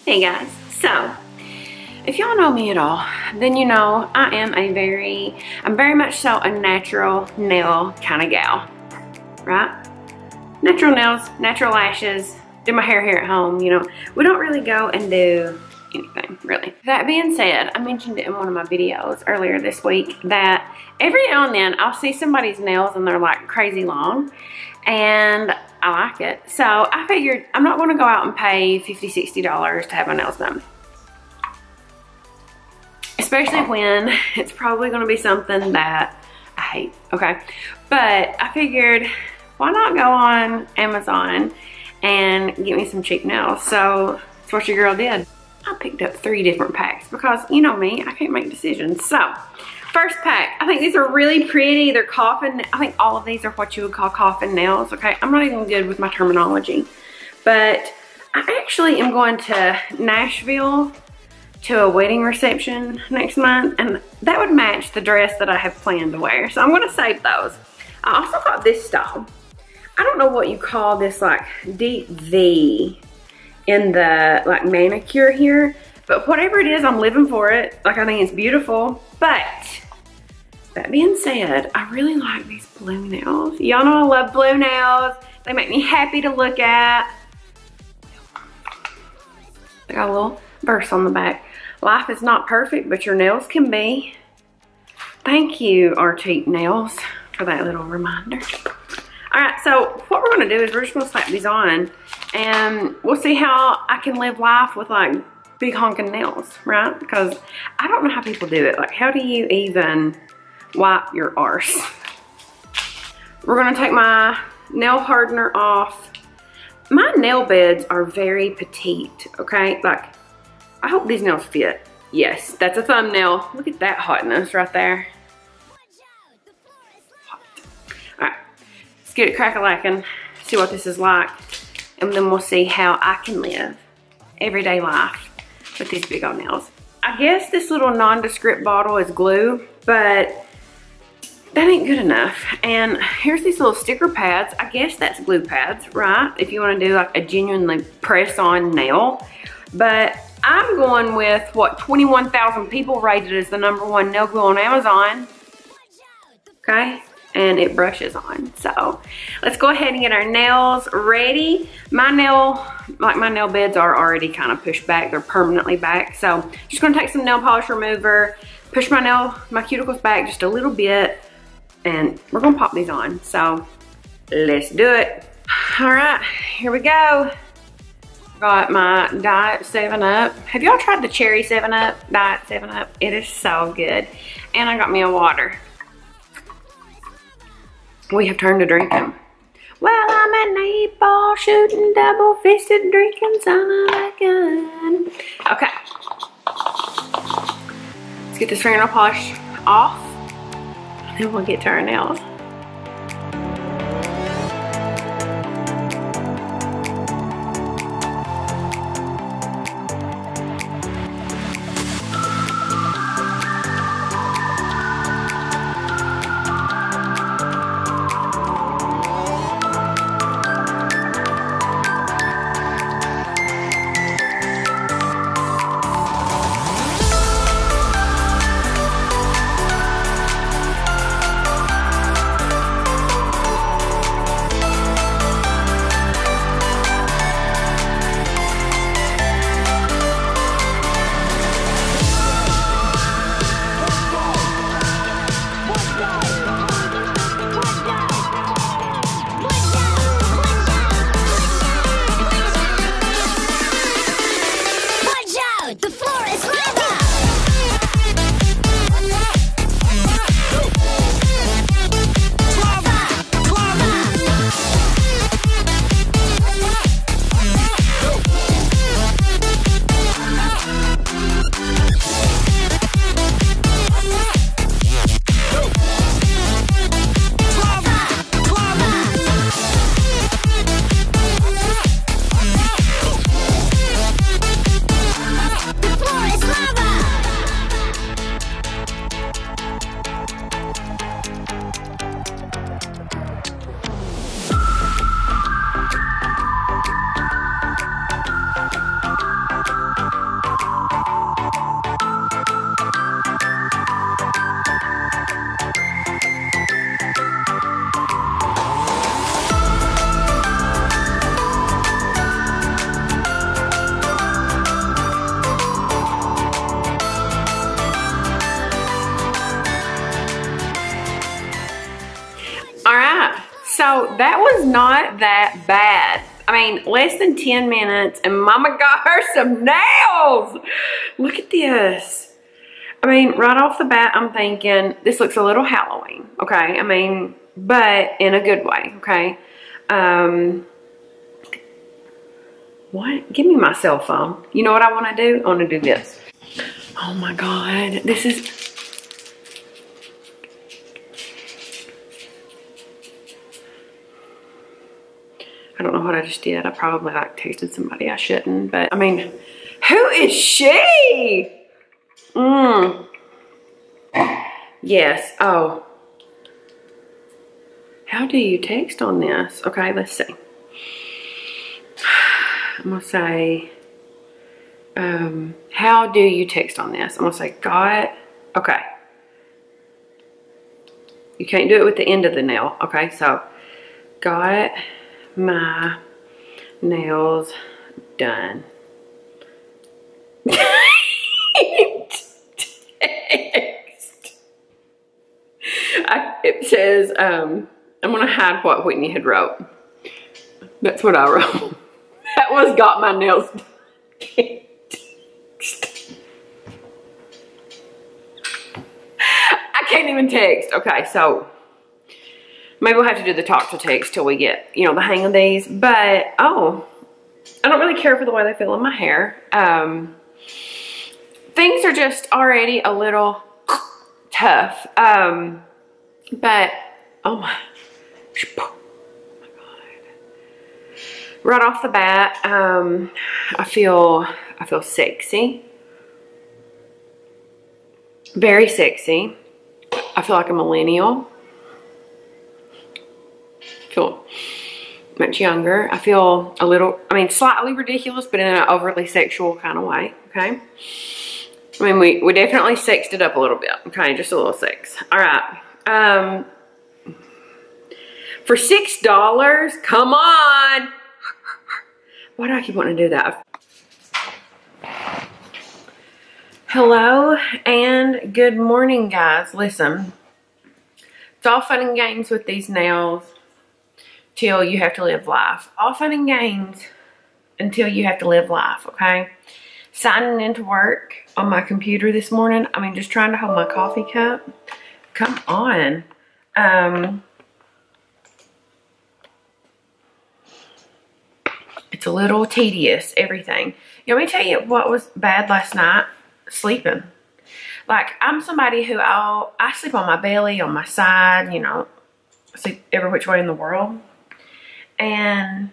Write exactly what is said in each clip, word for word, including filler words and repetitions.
Hey guys, so if y'all know me at all, then you know I am a very, I'm very much so a natural nail kind of gal, right? Natural nails, natural lashes, do my hair here at home, you know. We don't really go and do anything, really. That being said, I mentioned it in one of my videos earlier this week that every now and then I'll see somebody's nails and they're like crazy long and I like it. So I figured I'm not gonna go out and pay fifty, sixty dollars to have my nails done. Especially when it's probably gonna be something that I hate, okay? But I figured, why not go on Amazon and get me some cheap nails? So that's what your girl did. I picked up three different packs because you know me, I can't make decisions. So first pack, I think these are really pretty. They're Coffin. I think all of these are what you would call Coffin nails, okay? I'm not even good with my terminology. But I actually am going to Nashville to a wedding reception next month, and that would match the dress that I have planned to wear. So I'm gonna save those. I also got this style. I don't know what you call this, like deep V in the like manicure here, but whatever it is, I'm living for it. Like, I think it's beautiful. But that being said, I really like these blue nails. Y'all know I love blue nails. They make me happy to look at. They got a little verse on the back. Life is not perfect, but your nails can be. Thank you, Artique Nails, for that little reminder. All right, so what we're gonna do is we're just gonna slap these on and we'll see how I can live life with like big honking nails, right? Because I don't know how people do it. Like, how do you even wipe your arse? We're gonna take my nail hardener off. My nail beds are very petite, okay? Like, I hope these nails fit. Yes, that's a thumbnail. Look at that hotness right there. Hot. All right, let's get it crack-a-lacking, see what this is like, and then we'll see how I can live everyday life with these big old nails. I guess this little nondescript bottle is glue, but that ain't good enough. And here's these little sticker pads. I guess that's glue pads, right? If you wanna do like a genuinely press-on nail. But I'm going with what twenty-one thousand people rated as the number one nail glue on Amazon. Okay, and it brushes on. So let's go ahead and get our nails ready. My nail, like my nail beds are already kind of pushed back. They're permanently back. So just gonna take some nail polish remover, push my nail, my cuticles back just a little bit, and we're gonna pop these on. So let's do it. All right, here we go. Got my Diet seven up. Have y'all tried the cherry seven up? Diet seven up. It is so good. And I got me a water. We have turned to drinking. Well, I'm an eight ball shooting, double fisted drinking son of a gun. Okay. Let's get this fingernail polish off. And then we'll get to our nails. that was not that bad. I mean, less than ten minutes and mama got her some nails. Look at this. I mean, right off the bat, I'm thinking this looks a little Halloween, okay? I mean, but in a good way, okay? Um, what? Give me my cell phone. You know what I want to do? I want to do this. Oh my God, this is... I don't know what I just did. I probably like texted somebody I shouldn't, but I mean, who is she? Mmm. Yes. Oh. How do you text on this? Okay, let's see. I'm gonna say, um, how do you text on this? I'm gonna say, got, okay. You can't do it with the end of the nail. Okay, so, got my nails done. Text. I, it says, um, I'm gonna hide what Whitney had wrote. That's what I wrote. That was got my nails done. I can't even text. Okay, so maybe we'll have to do the talk to text till we get, you know, the hang of these. But, oh, I don't really care for the way they feel in my hair. Um, things are just already a little tough. Um, but, oh my, oh my God. Right off the bat, um, I feel, I feel sexy. Very sexy. I feel like a millennial. Feel much younger. I feel a little, I mean, slightly ridiculous, but in an overly sexual kind of way, okay? I mean, we, we definitely sexed it up a little bit, okay? Just a little sex. All right. Um, for six dollars, come on. Why do I keep wanting to do that? Hello and good morning, guys. Listen, it's all fun and games with these nails till you have to live life. All fun and games until you have to live life, okay? Signing into work on my computer this morning. I mean, just trying to hold my coffee cup. Come on. Um, it's a little tedious, everything. You want me to tell you what was bad last night? Sleeping. Like, I'm somebody who I'll, I sleep on my belly, on my side, you know, sleep every which way in the world. And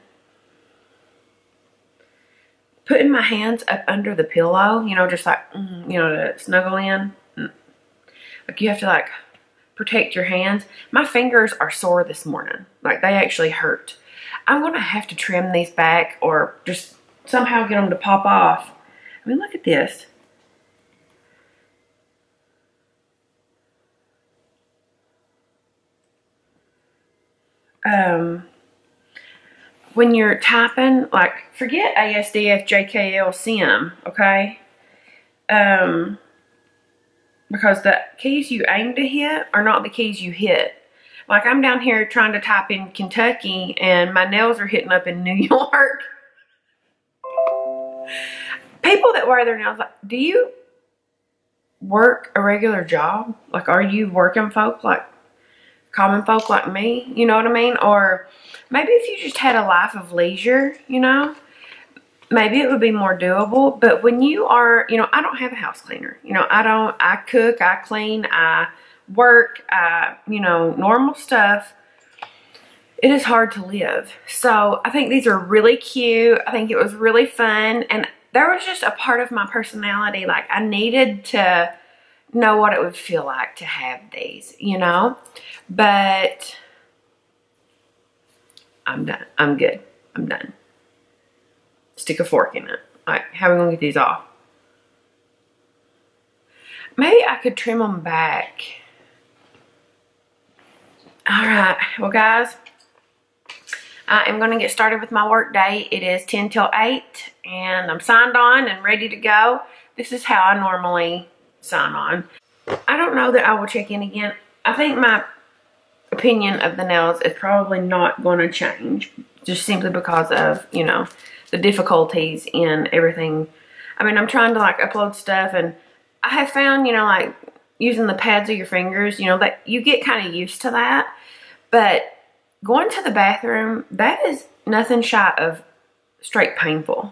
putting my hands up under the pillow, you know, just like, mm, you know, to snuggle in. Mm. Like, you have to, like, protect your hands. My fingers are sore this morning. Like, they actually hurt. I'm going to have to trim these back or just somehow get them to pop off. I mean, look at this. Um, when you're typing, like, forget A S D F, J K L, SIM, okay? Um, because the keys you aim to hit are not the keys you hit. Like, I'm down here trying to type in Kentucky, and my nails are hitting up in New York. People that wear their nails, like, do you work a regular job? Like, are you working folk, like, common folk like me, you know what I mean? Or maybe if you just had a life of leisure, you know, maybe it would be more doable. But when you are, you know, I don't have a house cleaner. You know, I don't, I cook, I clean, I work, I, you know, normal stuff. It is hard to live. So I think these are really cute. I think it was really fun. And there was just a part of my personality, like, I needed to know what it would feel like to have these, you know? But I'm done. I'm good. I'm done. Stick a fork in it. Like, how are we going to get these off? Maybe I could trim them back. Alright. Well, guys, I am going to get started with my work day. It is ten till eight, and I'm signed on and ready to go. This is how I normally sign on. I don't know that I will check in again. I think my opinion of the nails is probably not going to change, just simply because of, you know, the difficulties in everything. I mean, I'm trying to like upload stuff, and I have found, you know, like using the pads of your fingers, you know, that you get kind of used to that. But going to the bathroom, that is nothing shy of straight painful.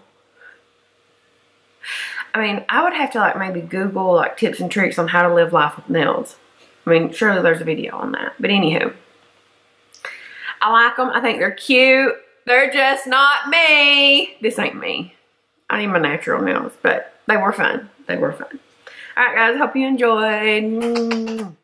I mean, I would have to like maybe Google like tips and tricks on how to live life with nails. I mean, surely there's a video on that. But anywho, I like them. I think they're cute. They're just not me. This ain't me. I need my natural nails, but they were fun. They were fun. All right, guys. Hope you enjoyed.